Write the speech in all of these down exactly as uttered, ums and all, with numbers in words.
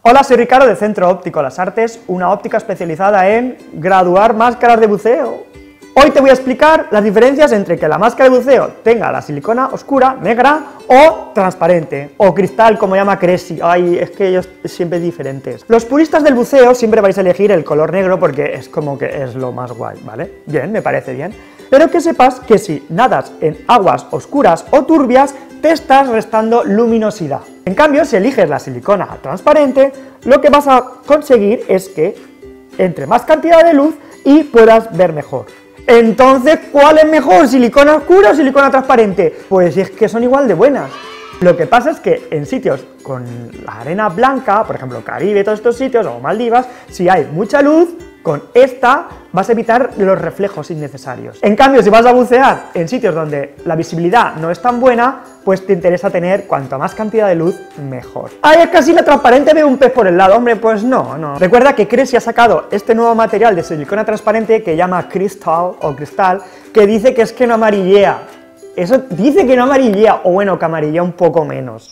Hola, soy Ricardo de Centro Óptico Las Artes, una óptica especializada en graduar máscaras de buceo. Hoy te voy a explicar las diferencias entre que la máscara de buceo tenga la silicona oscura, negra o transparente, o cristal como llama Cressy. Ay, es que ellos siempre diferentes. Los puristas del buceo siempre vais a elegir el color negro porque es como que es lo más guay, ¿vale? Bien, me parece bien. Pero que sepas que si nadas en aguas oscuras o turbias, te estás restando luminosidad. En cambio, si eliges la silicona transparente, lo que vas a conseguir es que entre más cantidad de luz y puedas ver mejor. Entonces, ¿cuál es mejor? ¿Silicona oscura o silicona transparente? Pues es que son igual de buenas. Lo que pasa es que en sitios con la arena blanca, por ejemplo Caribe, todos estos sitios, o Maldivas, si hay mucha luz, con esta vas a evitar los reflejos innecesarios. En cambio, si vas a bucear en sitios donde la visibilidad no es tan buena, pues te interesa tener cuanto más cantidad de luz, mejor. ¡Ay, es que así la transparente ve un pez por el lado! Hombre, pues no, no. Recuerda que Cressy ha sacado este nuevo material de silicona transparente que llama Crystal o Cristal, que dice que es que no amarillea. Eso dice que no amarillea, o bueno, que amarillea un poco menos.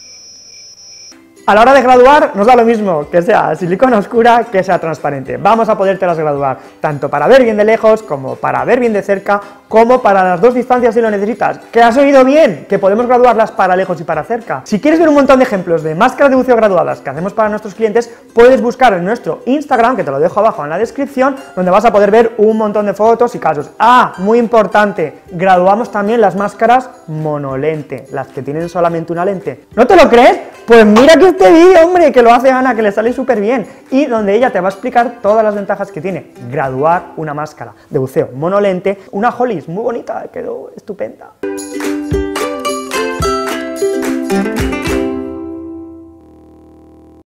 A la hora de graduar nos da lo mismo que sea silicona oscura que sea transparente. Vamos a podértelas graduar tanto para ver bien de lejos como para ver bien de cerca, como para las dos distancias si lo necesitas. ¿Que has oído bien? Que podemos graduarlas para lejos y para cerca. Si quieres ver un montón de ejemplos de máscaras de buceo graduadas que hacemos para nuestros clientes, puedes buscar en nuestro Instagram, que te lo dejo abajo en la descripción, donde vas a poder ver un montón de fotos y casos. Ah, muy importante, graduamos también las máscaras monolente, las que tienen solamente una lente. ¿No te lo crees? Pues mira que este vídeo, hombre, que lo hace Ana, que le sale súper bien, y donde ella te va a explicar todas las ventajas que tiene graduar una máscara de buceo monolente, una Hollis muy bonita, quedó estupenda.